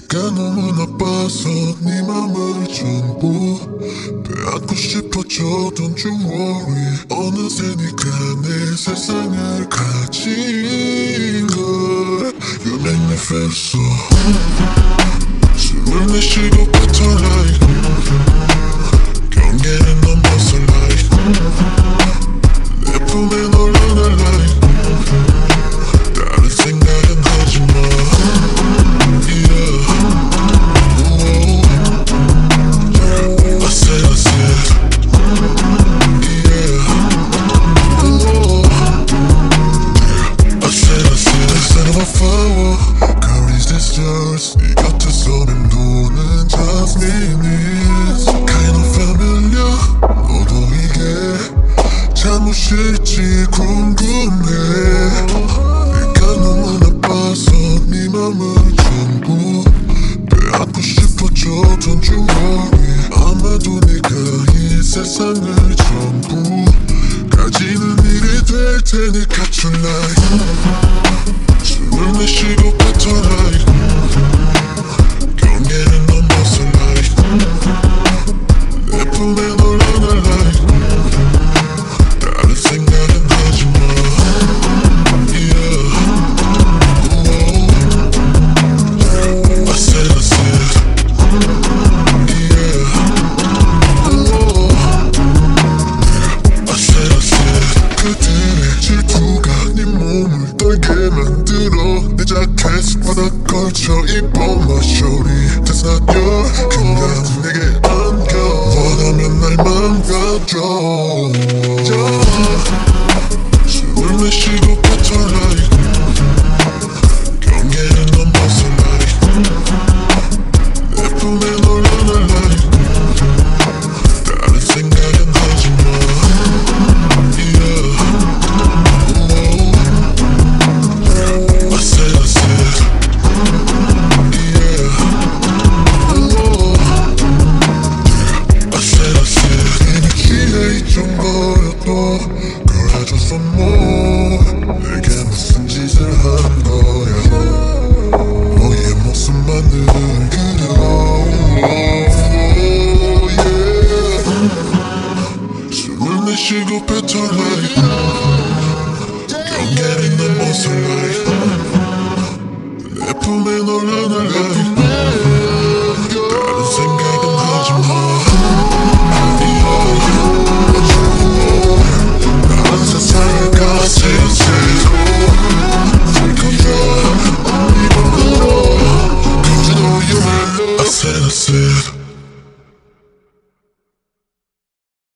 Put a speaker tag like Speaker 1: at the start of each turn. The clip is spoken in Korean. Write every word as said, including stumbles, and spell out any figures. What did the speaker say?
Speaker 1: 내가 너무 나빠서 네 맘을 전부 빼앗고 싶어져. Don't you worry. 어느새 네가 내 세상을 가진 걸. You make me feel so. 숨을 내쉬고 뱉어 like 경계는 넘어서 like 내 품에 널 안아 like 다른 생각은 하지마. Yeah. Whoa. I said I said yeah. Whoa. I said I said instead of a flower carries this yours. 네 곁에서 맴도는 jasmine's kind of familiar. 너도 이게 잘못일지 궁금해. 내가 너무 나빠서 네 맘을 전부 빼앗고 싶어져. Don't you worry. 아마도 네가 이 세상을 전부 가지는 일이 될 테니까 tonight. 숨을 내쉬고 뱉어 like 경계는 넘어서 like 내 품에 널 안아 like 다른 생각은 하지마. Yeah. Whoa. I said I said yeah. Whoa. I said I said 그들의 질투가 네 몸을 떨게 만들어. 내 자켓 바닥 걸쳐 입어 my shorty. That's not your 그냥 내게 안겨. 원하면 날 망가져. yeah. 숨을 내쉬고 뱉어 like 경계는 넘어서 like 내 품에 널 안아 like 다른 생각은 하지마. Yeah. Whoa. I said I said yeah. Whoa. I said I said 이미 취해 있던 거여도 그래줘서 뭐 내게 무슨 짓을 한 거야. 너의 모습만을 그려. Yeah. 숨을 내쉬고 뱉어 like 경계를 넘어서 like 내 품에 널 안아 like